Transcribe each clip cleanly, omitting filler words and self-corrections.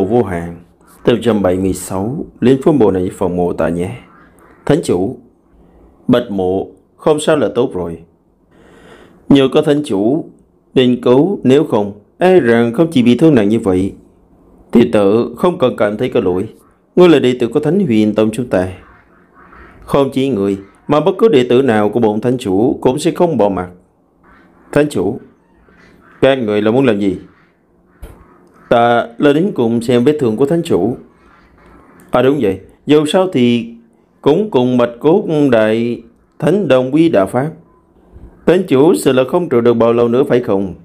mộ vô hạn. Tập 176. Lên phố mộ này phòng mộ tạ nhé. Thánh chủ. Bạch mộ. Không sao là tốt rồi. Nhờ có thánh chủ nên cứu, nếu không e rằng không chỉ bị thương nặng như vậy. Thì tự không cần cảm thấy có lỗi. Ngươi là đệ tử của Thánh Huyền Tông chúng ta. Không chỉ người mà bất cứ đệ tử nào của bổn thánh chủ cũng sẽ không bỏ mặt. Thánh chủ, các người là muốn làm gì? Ta là đến cùng xem vết thương của thánh chủ. À đúng vậy, dù sao thì cũng cùng Bạch Cốt Đại Thánh đồng quy đạo pháp. Thánh chủ sợ là không trụ được bao lâu nữa phải không?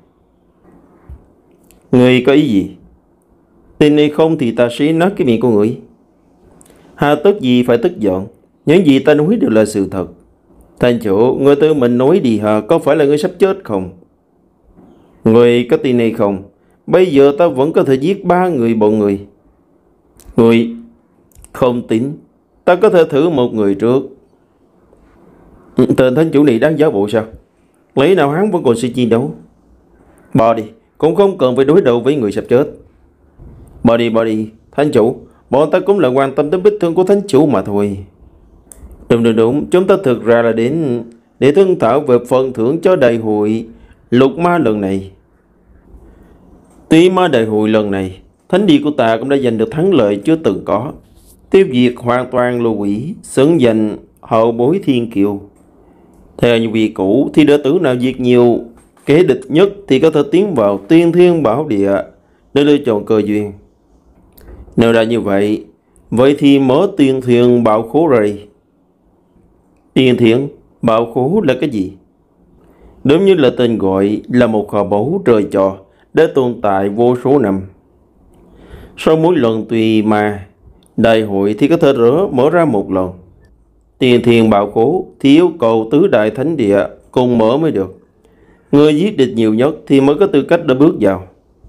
Người có ý gì? Tin hay không thì ta sẽ nát cái miệng của người. Hà tất gì phải tức giận. Những gì ta nói đều là sự thật. Thánh chủ, người tự mình nói đi hả? Có phải là người sắp chết không? Người có tin hay không? Bây giờ ta vẫn có thể giết 3 người bọn người. Người không tin. Ta có thể thử một người trước. Tên thánh chủ này đáng giả bộ sao? Lấy nào hắn vẫn còn sự chiến đấu. Bỏ đi. Cũng không cần phải đối đầu với người sắp chết. Bỏ đi. Thánh chủ, bọn ta cũng là quan tâm tới vết thương của thánh chủ mà thôi. Đúng. Chúng ta thực ra là đến để thương thảo về phần thưởng cho đại hội lục ma lần này. Tuy ma đại hội lần này, thánh địa của ta cũng đã giành được thắng lợi chưa từng có. Tiêu diệt hoàn toàn lô quỷ, xứng danh hậu bối thiên kiều. Theo như vị cũ thì đệ tử nào diệt nhiều kẻ địch nhất thì có thể tiến vào tiên thiên bảo địa để lựa chọn cơ duyên. Nếu đã như vậy thì mở tiên thiên bảo khố rồi. Tiên thiên bảo khố là cái gì? Đúng như là tên gọi, là một kho báu trời trò đã tồn tại vô số năm. Sau mỗi lần tùy mà đại hội thì có thể mở ra một lần. Tiên thiên bảo khố thì yêu cầu tứ đại thánh địa cùng mở mới được. Người giết địch nhiều nhất thì mới có tư cách để bước vào.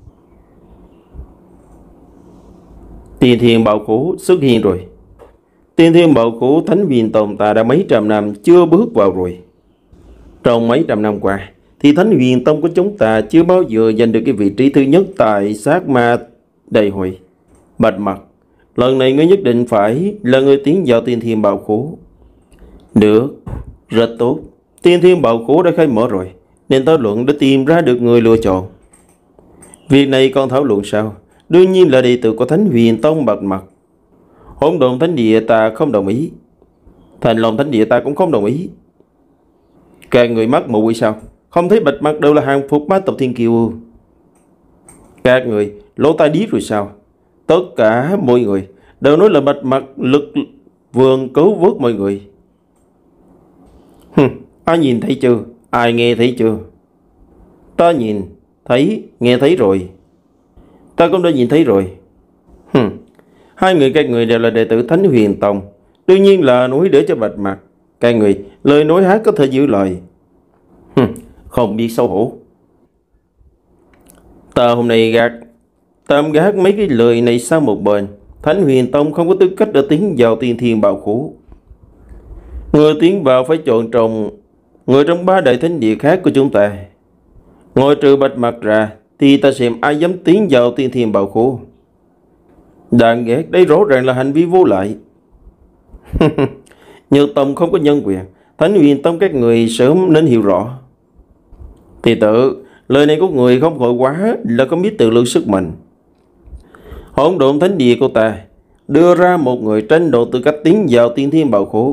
Tiên thiên bảo khố xuất hiện rồi. Tiên thiên bảo khố Thánh Huyền Tông ta đã mấy trăm năm chưa bước vào rồi. Trong mấy trăm năm qua thì Thánh Huyền Tông của chúng ta chưa bao giờ giành được cái vị trí thứ nhất tại sát ma đại hội. Bạch Mặt, lần này ngươi nhất định phải là người tiến vào tiên thiên bảo khố. Được, rất tốt. Tiên thiên bảo khố đã khai mở rồi, nên thảo luận để tìm ra được người lựa chọn. Việc này còn thảo luận sao? Đương nhiên là đệ tử của Thánh Huyền Tông Bạch Mặt. Hỗn Độn Thánh Địa ta không đồng ý. Thành Long Thánh Địa ta cũng không đồng ý. Các người mắc mù sao? Không thấy Bạch Mặt đều là hàng phục bá tộc thiên kiều. Các người lỗ tai điếc rồi sao? Tất cả mọi người đều nói là Bạch Mặt lực vườn cứu vớt mọi người. Ai nhìn thấy chưa? Ai nghe thấy chưa? Ta nhìn thấy, nghe thấy rồi. Ta cũng đã nhìn thấy rồi. Hai người các người đều là đệ tử Thánh Huyền Tông, đương nhiên là nói để cho Bạch Mặt. Các người lời nói hát có thể giữ lời. Không biết xấu hổ. Ta hôm nay tạm gác mấy cái lời này sang một bên. Thánh Huyền Tông không có tư cách để tiến vào tiên thiên bảo khố. Người tiến vào phải chọn trong người trong 3 đại thánh địa khác của chúng ta. Ngoài trừ Bạch Mặt ra thì ta xem ai dám tiến vào tiên thiên bảo khố. Đáng ghét, đây rõ ràng là hành vi vô lại. Nhược Tông không có nhân quyền, Thánh Huyền Tông các người sớm nên hiểu rõ. Thì tự lời này của người không hội quá là không biết tự lượng sức mình. Hỗn Độn Thánh Địa của ta đưa ra một người tranh đoạt tư cách tiến vào tiên thiên bảo khố.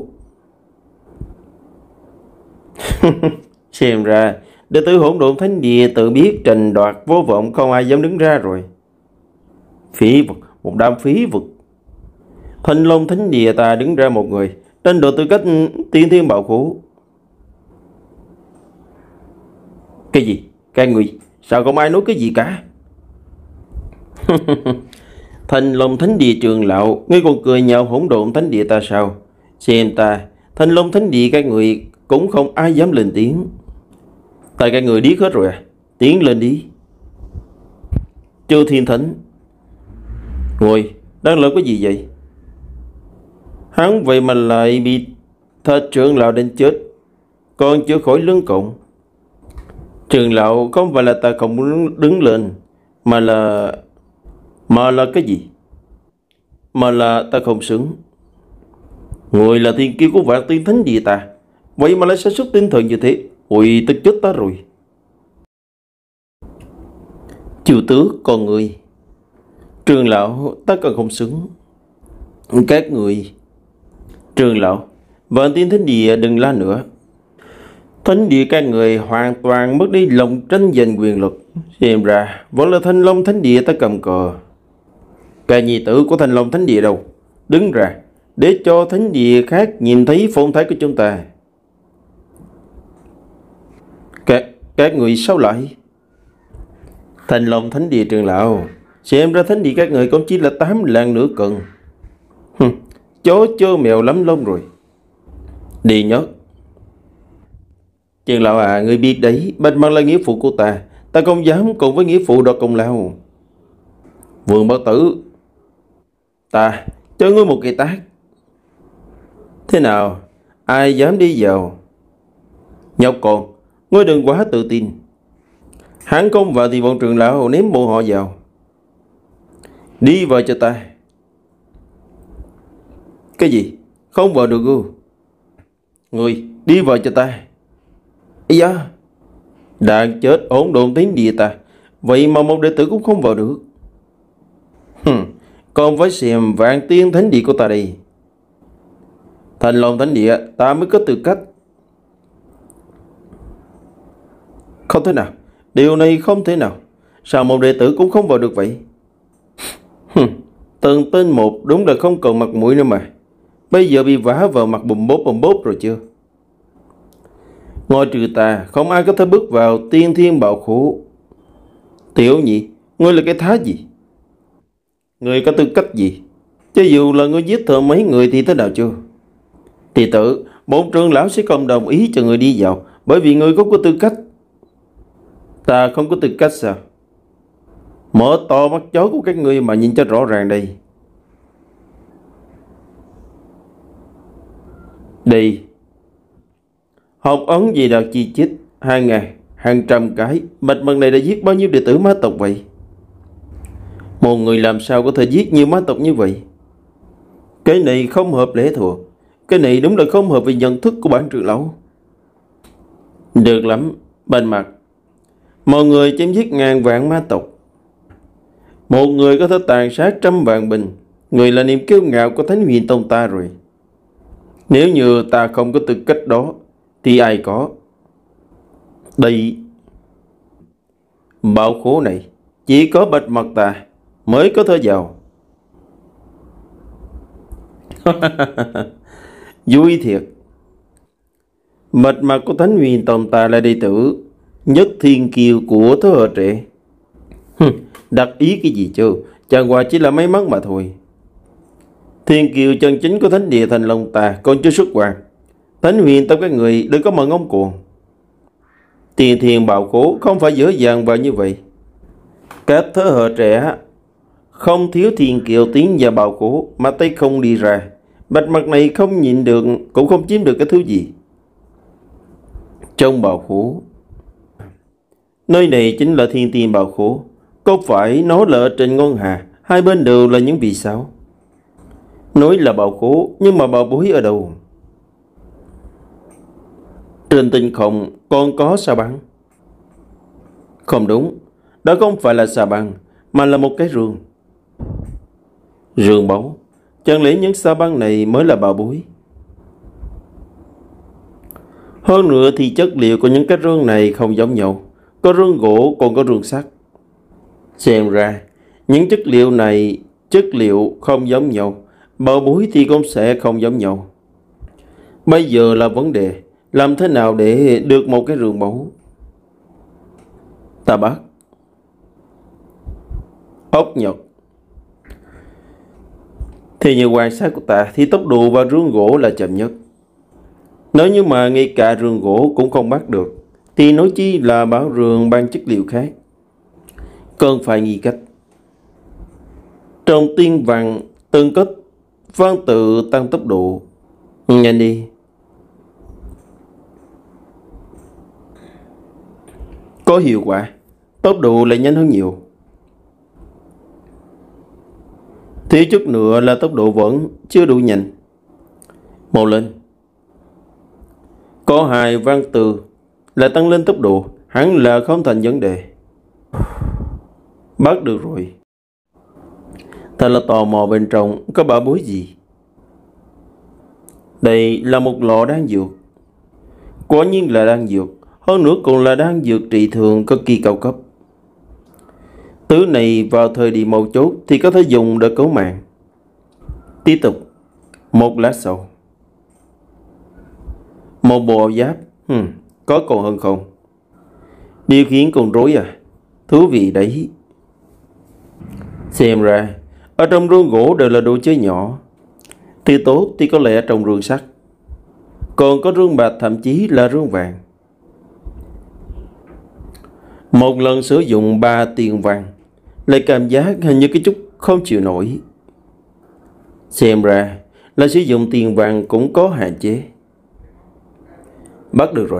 Xem ra đệ tử Hỗn Độn Thánh Địa tự biết tranh đoạt vô vọng, không ai dám đứng ra rồi. Phí vật, một đám phí vật. Thanh Long Thánh Địa ta đứng ra một người tranh đoạt tư cách tiên thiên bảo khố. Cái gì? Các người sao không ai nói cái gì cả? Thanh Long Thánh Địa trường lão, ngươi còn cười nhạo Hỗn Độn Thánh Địa ta sao? Xem ta, Thanh Long Thánh Địa các người cũng không ai dám lên tiếng. Tại các người điếc hết rồi à? Tiến lên đi. Chư Thiên Thánh, ngồi, đang làm cái gì vậy? Hắn vậy mà lại bị thật trưởng lão đến chết, còn chưa khỏi lưng cộng. Trường lão, không phải là ta không muốn đứng lên, mà là Mà là cái gì? Mà là ta không xứng. Người là thiên kiêu của vạn tiên thánh địa ta, vậy mà lại sa sút tinh thần như thế. Ôi, tức chết ta rồi. Chu Tước, con người. Trường lão, ta còn không xứng. Các người. Trường lão, vạn tiên thánh địa đừng la nữa. Thánh địa các người hoàn toàn mất đi lòng tranh giành quyền lực. Xem ra vẫn là Thanh Long thánh địa ta cầm cờ. Cả nhi tử của Thanh Long thánh địa đâu? Đứng ra để cho thánh địa khác nhìn thấy phong thái của chúng ta. Các người sao lại? Thanh Long thánh địa trường lão, xem ra thánh địa các người cũng chỉ là 8 lạng nửa cân. Chó chơ mèo lắm lông rồi. Đi nhớ. Trường lão à, người biết đấy, Bạch Mặt là nghĩa phụ của ta. Ta không dám cùng với nghĩa phụ đoạt công lao. Vương Bất Tử, ta cho ngươi một cái tát. Thế nào? Ai dám đi vào? Nhóc con, ngươi đừng quá tự tin. Hắn không vào thì bọn trường lão ném bộ họ vào. Đi vào cho ta. Cái gì? Không vào được ư? Ngươi đi vào cho ta. Ý da, đang chết ổn độn tiếng địa ta, vậy mà một đệ tử cũng không vào được. Con phải xem vạn tiên thánh địa của ta đây. Thành Long thánh địa ta mới có tư cách. Không thể nào, điều này không thể nào. Sao một đệ tử cũng không vào được vậy? Từng tên một đúng là không còn mặt mũi nữa mà. Bây giờ bị vả vào mặt bùm bốp rồi chưa? Ngoài trừ ta, không ai có thể bước vào tiên thiên bảo khố. Tiểu nhị, ngươi là cái thá gì? Ngươi có tư cách gì? Cho dù là ngươi giết thợ mấy người thì thế nào chưa? Thì tự, bổn trưởng lão sẽ không đồng ý cho ngươi đi vào, bởi vì ngươi không có tư cách. Ta không có tư cách sao? Mở to mắt chó của các ngươi mà nhìn cho rõ ràng đây. Đi. Học ấn gì đạt chi chít, 2.000, hàng trăm cái. Bạch Mặt này đã giết bao nhiêu đệ tử ma tộc vậy? Một người làm sao có thể giết nhiều ma tộc như vậy? Cái này không hợp lẽ thường. Cái này đúng là không hợp với nhận thức của bản trưởng lão. Được lắm, Bạch Mặt. Mọi người chém giết ngàn vạn ma tộc. Một người có thể tàn sát trăm vạn binh. Người là niềm kiêu ngạo của Thánh Huyền Tông ta rồi. Nếu như ta không có tư cách đó thì ai có? Đây, bảo khố này chỉ có Bạch Mặt ta mới có thể vào. Vui thiệt. Bạch Mặt của Thánh Huyền Tông ta là đệ tử nhất thiên kiều của thế hệ trẻ. Đặt ý cái gì chứ? Chẳng qua chỉ là may mắn mà thôi. Thiên kiều chân chính của thánh địa Thành Long ta còn chưa xuất hoàng. Thánh Huyền Tông các người đừng có mà ngông cuồng. Tiền thiền bảo khố không phải dễ dàng vào như vậy. Các thế hệ trẻ không thiếu thiên kiều tiến vào bảo khố mà tay không đi ra. Bạch Mặt này không nhịn được cũng không chiếm được cái thứ gì. Trong bảo khố, nơi này chính là thiên tiền bảo khố. Có phải nó là ở trên ngân hà, hai bên đều là những vì sao? Nói là bảo khố, nhưng mà bảo bối ở đâu? Trên tinh không còn có sao băng? Không đúng, đó không phải là sao băng, mà là một cái rương. Rương báu, chẳng lẽ những sao băng này mới là bảo bối? Hơn nữa thì chất liệu của những cái rương này không giống nhau. Có rương gỗ còn có rương sắt. Xem ra những chất liệu này chất liệu không giống nhau, bảo bối thì cũng sẽ không giống nhau. Bây giờ là vấn đề làm thế nào để được một cái rương báu? Ta bắt ốc nhật. Thì như quan sát của ta thì tốc độ vào rương gỗ là chậm nhất. Nếu như mà ngay cả rương gỗ cũng không bắt được thì nói chi là bảo rương bằng chất liệu khác. Cần phải nghi cách. Trong tiên văn từng cách văn tự tăng tốc độ. Nhanh đi. Có hiệu quả, tốc độ lại nhanh hơn nhiều. Thiếu chút nữa là tốc độ vẫn chưa đủ nhanh. Mau lên. Có hai văn từ là tăng lên tốc độ, hẳn là không thành vấn đề. Bắt được rồi. Thật là tò mò bên trong có bảo bối gì. Đây là một lọ đan dược. Quả nhiên là đan dược, hơn nữa còn là đan dược trị thương cực kỳ cao cấp. Thứ này vào thời điểm mấu chốt thì có thể dùng để cứu mạng. Tiếp tục. Một lát sau, một bộ áo giáp. Có còn hơn không? Điều khiển con rối à? Thú vị đấy. Xem ra ở trong rương gỗ đều là đồ chơi nhỏ. Thì tốt thì có lẽ ở trong rương sắt, còn có rương bạc, thậm chí là rương vàng. Một lần sử dụng 3 tiền vàng lại cảm giác hình như cái chút không chịu nổi. Xem ra là sử dụng tiền vàng cũng có hạn chế. Bắt được rồi.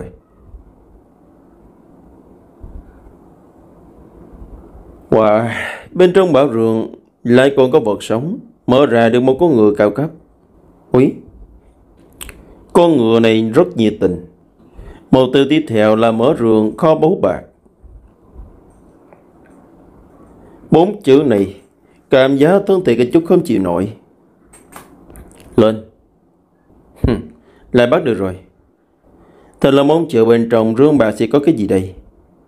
Wow, bên trong bảo rường lại còn có vật sống. Mở ra được một con ngựa cao cấp. Úi, con ngựa này rất nhiệt tình. Mục tiêu tiếp theo là mở rường kho báu bạc. 4 chữ này cảm giác thân thiện cái chút không chịu nổi. Lên. Lại bắt được rồi. Thật là mong chờ bên trong rương bạc sẽ có cái gì đây.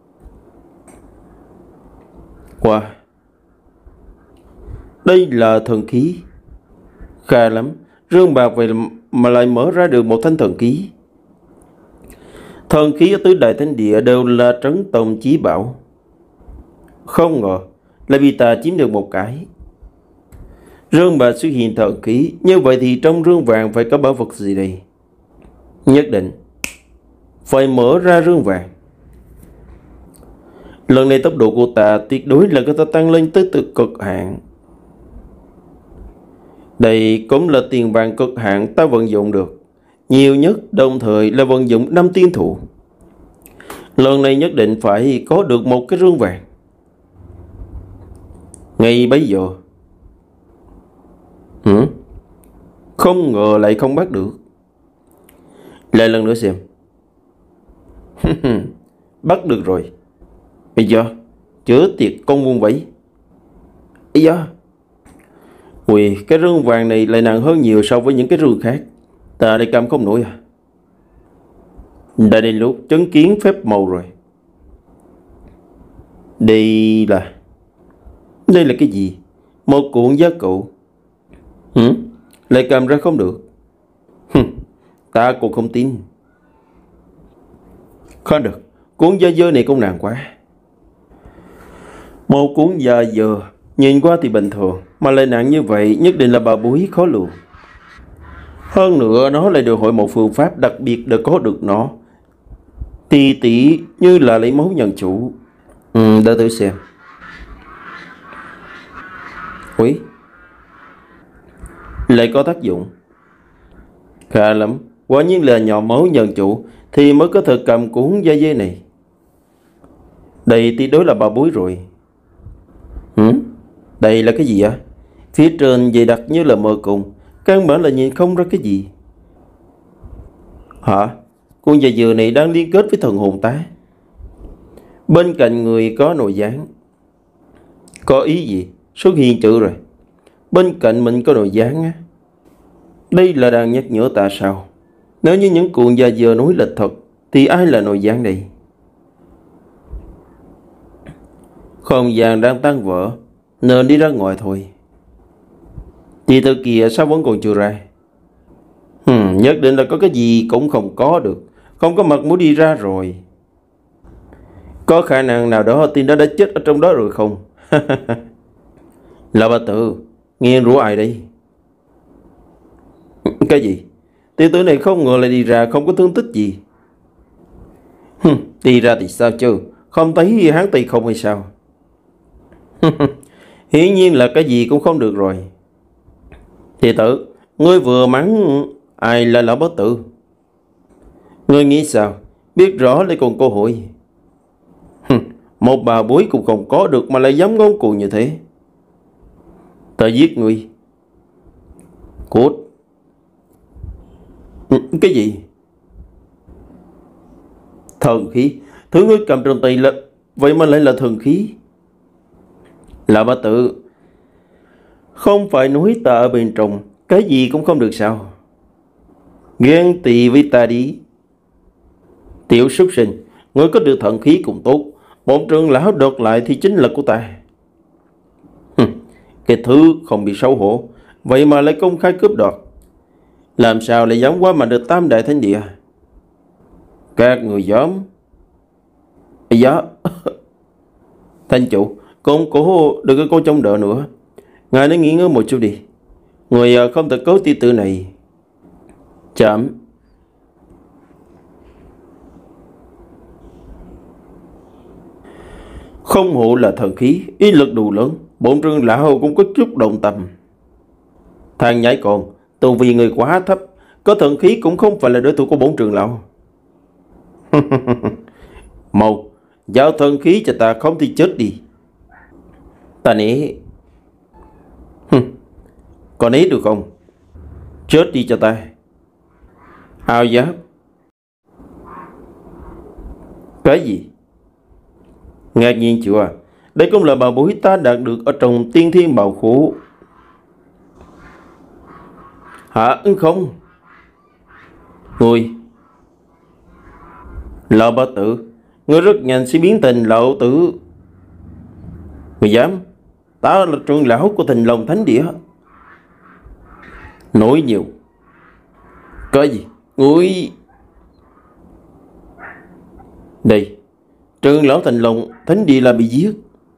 Wow, đây là thần khí. Khá lắm, rương bạc vậy mà lại mở ra được một thanh thần khí. Thần khí ở tứ đại thánh địa đều là trấn tông chí bảo. Không ngờ lại bị ta chiếm được một cái. Rương bạc xuất hiện thần khí, như vậy thì trong rương vàng phải có bảo vật gì đây? Nhất định phải mở ra rương vàng. Lần này tốc độ của ta tuyệt đối là có thể tăng lên tới cực hạn. Đây cũng là tiền vàng cực hạn ta vận dụng được. Nhiều nhất đồng thời là vận dụng 5 tiên thụ. Lần này nhất định phải có được một cái rương vàng. Ngay bấy giờ. Không ngờ lại không bắt được. Lại lần nữa xem. Bắt được rồi. Bây giờ chữa tiệt con vuông vẫy. Bây giờ ui, cái rương vàng này lại nặng hơn nhiều so với những cái rương khác. Ta đây cầm không nổi à. Đã đến lúc chứng kiến phép màu rồi. Đây là cái gì? Một cuộn giá cụ. Lại cầm ra không được. Ta cũng không tin. Không được, cuốn da dơ này cũng nặng quá. Một cuốn da dơ nhìn qua thì bình thường, mà lại nặng như vậy nhất định là bà bối khó lường. Hơn nữa nó lại được hội một phương pháp đặc biệt để có được nó. Tỷ như là lấy máu nhận chủ. Để thử xem. Ui, lại có tác dụng. Khá lắm, quả nhiên là nhỏ máu nhận chủ thì mới có thể cầm cuốn da dê này. Đây thì đối là bà bối rồi. Đây là cái gì á? Phía trên dày đặc như là mờ cùng, căn bản là nhìn không ra cái gì. Hả? Con da dừa này đang liên kết với thần hồn tá. Bên cạnh người có nội gián. Có ý gì? Xuất hiện chữ rồi. Bên cạnh mình có nội gián á. Đây là đang nhắc nhở ta sao? Nếu như những cuộn da dừa nói là thật thì ai là nội gián đây? Không gian đang tan vỡ, nên đi ra ngoài thôi. Thì từ kia sao vẫn còn chưa ra? Nhất định là có cái gì cũng không có được. Không có mặt mũi đi ra rồi. Có khả năng nào đó tin nó đã chết ở trong đó rồi không? Là bà Tự, nghe rủa ai đây? Cái gì? Tiểu tử này không ngờ lại đi ra không có thương tích gì. Đi ra thì sao chứ? Không thấy hắn tay không hay sao? Hiển nhiên là cái gì cũng không được rồi. Thì tử, ngươi vừa mắng ai là lão bất tử? Ngươi nghĩ sao? Biết rõ lại còn cơ hội. Một bà bối cũng không có được mà lại dám ngông cuồng như thế. Ta giết ngươi. Cút. Cái gì? Thần khí? Thứ ngươi cầm trong tay là... Vậy mà lại là thần khí? Là Bá Tử, không phải nói ta ở bên trong cái gì cũng không được sao? Ghen tị với ta đi. Tiểu súc sinh, ngươi có được thần khí cũng tốt, một trưởng lão đột lại thì chính là của ta. Cái thứ không bị xấu hổ, vậy mà lại công khai cướp đoạt, làm sao lại dám qua mà được tam đại thánh địa? Các người dám? Dạ. Thanh chủ, con cố đừng có cô trông đợi nữa. Ngài nên nghỉ ngơi một chút đi. Người không thể cố ti tự này. Chậm. Không hộ là thần khí, ý lực đủ lớn, bổn trưởng lão cũng có chút động tâm. Thằng nhãi con, tu vi người quá thấp, có thần khí cũng không phải là đối thủ của bổn trưởng lão. Mau, giao thần khí cho ta, không thì chết đi. Ta né. Còn né được không? Chết đi cho ta. Hào giáp. Cái gì? Ngạc nhiên chưa? Đây cũng là bảo bối ta đạt được ở trong tiên thiên bảo khố. Hả? Không. Ngươi Lão Bá Tử, ngươi rất nhanh sẽ biến thành lão tử. Ngươi dám? Ta là trưởng lão của Thành Long Thánh Địa. Nói nhiều. Cái gì? Ngươi... Đây, trưởng lão Thành Long Thánh Địa là bị giết.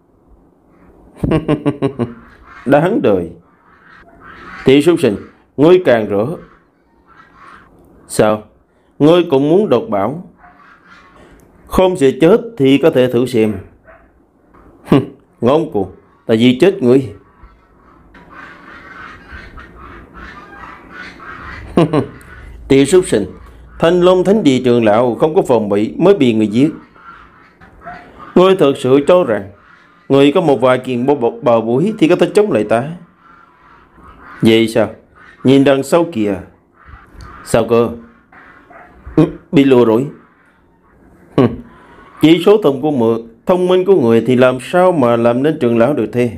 Đáng đời. Tiểu súc sinh, ngươi càng rỡ. Sao? Ngươi cũng muốn đột bảo? Không sẽ chết thì có thể thử xem. Ngông cuồng, ta giết chết ngươi. Tiểu súc sinh, Thanh Long Thánh Địa trưởng lão không có phòng bị mới bị người giết. Ngươi thật sự cho rằng ngươi có một vài kiện bào bối thì có thể chống lại ta? Vậy sao? Nhìn đằng sau kìa. Sao cơ? Bị lừa rồi. Chỉ số thông minh của người thì làm sao mà làm nên trưởng lão được thế?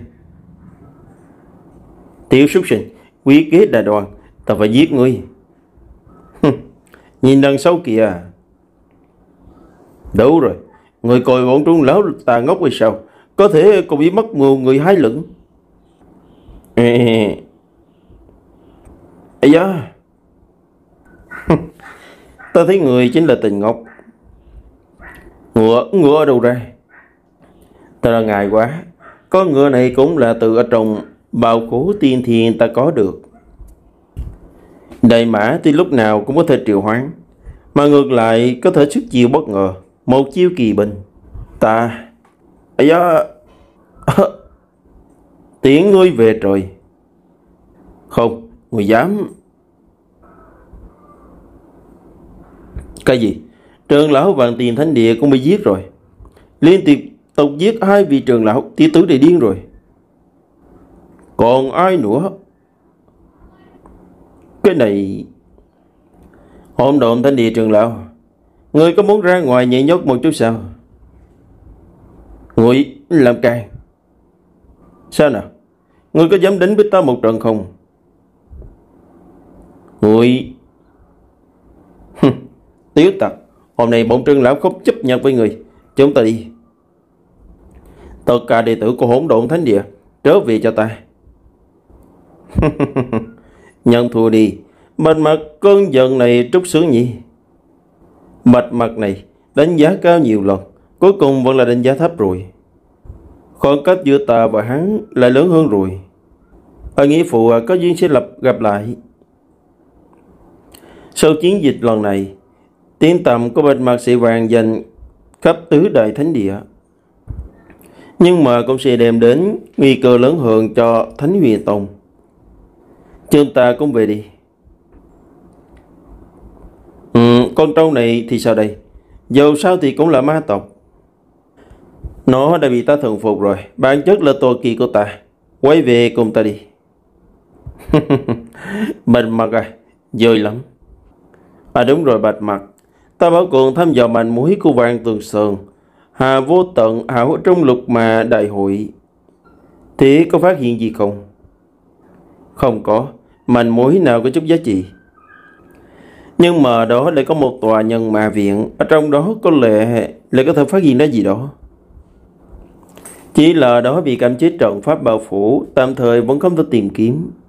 Tiểu súc sinh, quý kế đà đoàn, ta phải giết ngươi. Nhìn đằng sau kìa. Đủ rồi, người coi bọn trưởng lão ta ngốc hay sao? Có thể còn bị mất mù người hái lửng. Ây da. Ta thấy người chính là Tình Ngọc. Ngựa ở đâu ra? Ta là ngại quá. Con ngựa này cũng là từ ở trong bào khố tiên thiên ta có được. Đại mã thì lúc nào cũng có thể triệu hoán, mà ngược lại có thể xuất chiêu bất ngờ, một chiêu kỳ binh. Ta... Ây da. Tiễn ngươi về rồi. Không, ngươi dám. Cái gì? Trưởng lão Vạn Tiền Thánh Địa cũng bị giết rồi. Liên tiếp tục giết 2 vị trưởng lão, tiểu tử này điên rồi. Còn ai nữa? Cái này... Hỗn độn Thánh Địa trưởng lão, ngươi có muốn ra ngoài nhảy nhót một chút sao? Ngươi làm càng. Sao nào? Ngươi có dám đánh với ta một trận không? Ngươi... Tiểu tặc, hôm nay bổn trưởng lão không chấp nhận với người. Chúng ta đi. Tất cả đệ tử của Hỗn Độn Thánh Địa trở về cho ta. Nhận thua đi. Bạch mặt cơn giận này trút sướng nhỉ? Bạch mặt này đánh giá cao nhiều lần, cuối cùng vẫn là đánh giá thấp rồi. Khoảng cách giữa ta và hắn lại lớn hơn rồi. Ở nghĩa phụ có duyên sẽ gặp lại. Sau chiến dịch lần này, tiếng tăm của Bạch Mạc sẽ vang dành khắp tứ đại thánh địa, nhưng mà cũng sẽ đem đến nguy cơ lớn hơn cho Thánh Huyền Tông. Chúng ta cũng về đi. Con trâu này thì sao đây? Dầu sao thì cũng là ma tộc. Nó đã bị ta thuần phục rồi, bản chất là tội kỳ của ta. Quay về cùng ta đi. Bạch Mặt à, dời lắm. À đúng rồi Bạch Mặt, ta bảo cường thăm dò manh mối của Vạn Tường Sơn, Hà Vô Tận hảo trong lục mà đại hội. Thế có phát hiện gì không? Không có, manh mối nào có chút giá trị. Nhưng mà đó lại có một tòa nhân ma viện, ở trong đó có lẽ lại có thể phát hiện ra gì đó. Chỉ là đó bị cảm chế trận pháp bao phủ, tạm thời vẫn không thể tìm kiếm.